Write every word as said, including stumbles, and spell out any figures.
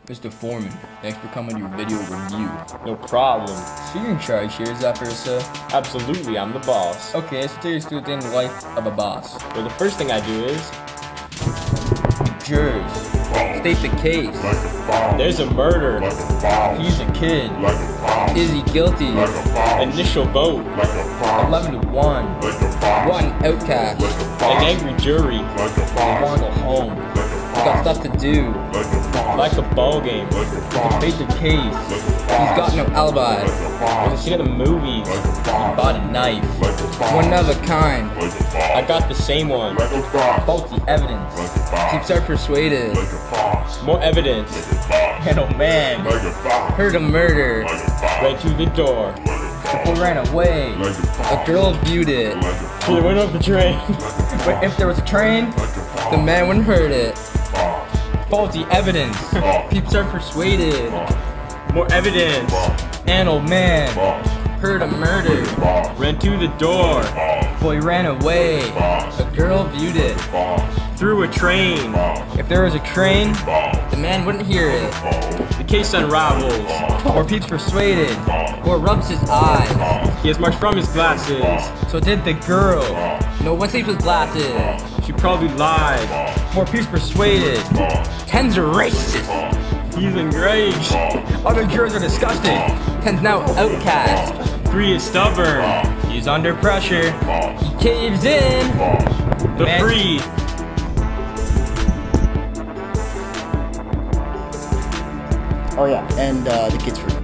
Mister Foreman, thanks for coming to your video review. No problem. So you're in charge here, is that fair, sir? Absolutely, I'm the boss. Okay, let's take us through the life of a boss. Well, the first thing I do is... Jurors, state the case. There's a murder. He's a kid. Is he guilty? Initial vote. eleven to one. One outcast. An angry jury. They want to go home. They got stuff to do. Like a ball game. Debate the case. He's got no alibi. Was a kid in the movies. He bought a knife. One of a kind. I got the same one. Faulty evidence. Keeps her persuaded. More evidence. And oh man. Heard a murder. Right to the door. The boy ran away. A girl viewed it. To the window of the train. But if there was a train, the man wouldn't hurt it. Faulty evidence. Keeps her persuaded. More evidence. An old man heard a murder. Ran to the door. Boy ran away. A girl viewed it. Through a train. If there was a train, the man wouldn't hear it. The case unravels. Or Pete's persuaded. Or rubs his eyes. He has marched from his glasses. So did the girl. No one sleeps with glasses. She probably lied. More Pete's persuaded. Ten's a racist. He's enraged. Other jurors are disgusted. Ten's now outcast. Three is stubborn. He's under pressure. He caves in. The Man- free. Oh yeah, and uh, the kid's free.